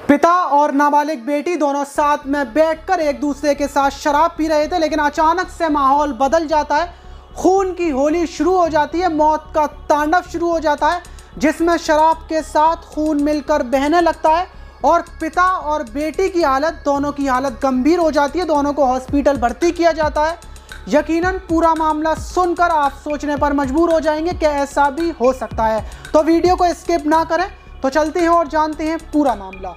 पिता और नाबालिग बेटी दोनों साथ में बैठकर एक दूसरे के साथ शराब पी रहे थे, लेकिन अचानक से माहौल बदल जाता है। खून की होली शुरू हो जाती है, मौत का तांडव शुरू हो जाता है, जिसमें शराब के साथ खून मिलकर बहने लगता है और पिता और बेटी की हालत, दोनों की हालत गंभीर हो जाती है। दोनों को हॉस्पिटल भर्ती किया जाता है। यकीनन पूरा मामला सुनकर आप सोचने पर मजबूर हो जाएंगे कि ऐसा भी हो सकता है। तो वीडियो को स्किप ना करें, तो चलते हैं और जानते हैं पूरा मामला।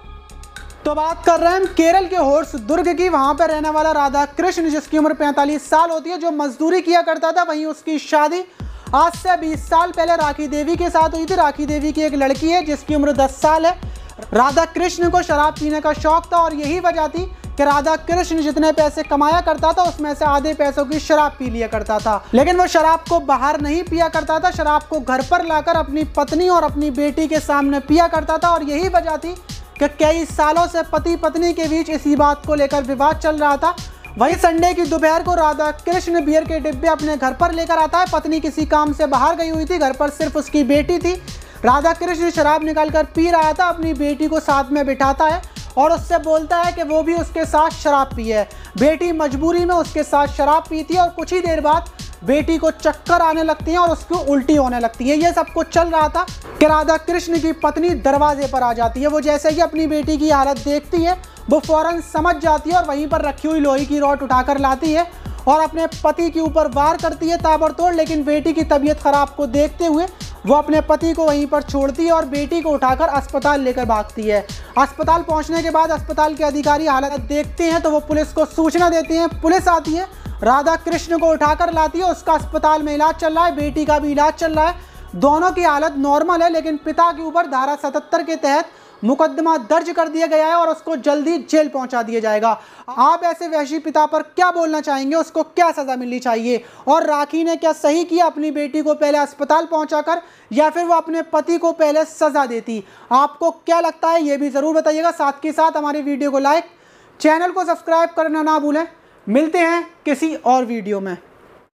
तो बात कर रहे हैं हम केरल के होर्सदुर्ग की। वहां पर रहने वाला राधा कृष्ण, जिसकी उम्र 45 साल होती है, जो मजदूरी किया करता था। वहीं उसकी शादी आज से 20 साल पहले राखी देवी के साथ हुई थी। राखी देवी की एक लड़की है जिसकी उम्र 10 साल है। राधा कृष्ण को शराब पीने का शौक था और यही वजह थी कि राधा कृष्ण जितने पैसे कमाया करता था उसमें से आधे पैसों की शराब पी लिया करता था। लेकिन वो शराब को बाहर नहीं पिया करता था, शराब को घर पर लाकर अपनी पत्नी और अपनी बेटी के सामने पिया करता था। और यही वजह थी कि कई सालों से पति पत्नी के बीच इसी बात को लेकर विवाद चल रहा था। वही संडे की दोपहर को राधा कृष्ण बियर के डिब्बे अपने घर पर लेकर आता है। पत्नी किसी काम से बाहर गई हुई थी, घर पर सिर्फ उसकी बेटी थी। राधा कृष्ण शराब निकालकर पी रहा था, अपनी बेटी को साथ में बिठाता है और उससे बोलता है कि वो भी उसके साथ शराब पी है। बेटी मजबूरी में उसके साथ शराब पीती है और कुछ ही देर बाद बेटी को चक्कर आने लगती हैं और उसको उल्टी होने लगती है। ये सब कुछ चल रहा था कि राधा कृष्ण की पत्नी दरवाजे पर आ जाती है। वो जैसे ही अपनी बेटी की हालत देखती है, वो फौरन समझ जाती है और वहीं पर रखी हुई लोहे की रॉड उठाकर लाती है और अपने पति के ऊपर वार करती है ताबड़तोड़। लेकिन बेटी की तबीयत खराब को देखते हुए वो अपने पति को वहीं पर छोड़ती है और बेटी को उठाकर अस्पताल लेकर भागती है। अस्पताल पहुंचने के बाद अस्पताल के अधिकारी हालत देखते हैं तो वो पुलिस को सूचना देते हैं। पुलिस आती है, राधा कृष्ण को उठाकर लाती है। उसका अस्पताल में इलाज चल रहा है, बेटी का भी इलाज चल रहा है। दोनों की हालत नॉर्मल है, लेकिन पिता के ऊपर धारा 77 के तहत मुकदमा दर्ज कर दिया गया है और उसको जल्दी जेल पहुंचा दिया जाएगा। आप ऐसे वैशी पिता पर क्या बोलना चाहेंगे? उसको क्या सजा मिलनी चाहिए? और राखी ने क्या सही किया, अपनी बेटी को पहले अस्पताल पहुंचाकर, या फिर वो अपने पति को पहले सजा देती? आपको क्या लगता है ये भी ज़रूर बताइएगा। साथ के साथ हमारी वीडियो को लाइक, चैनल को सब्सक्राइब करना ना भूलें। मिलते हैं किसी और वीडियो में।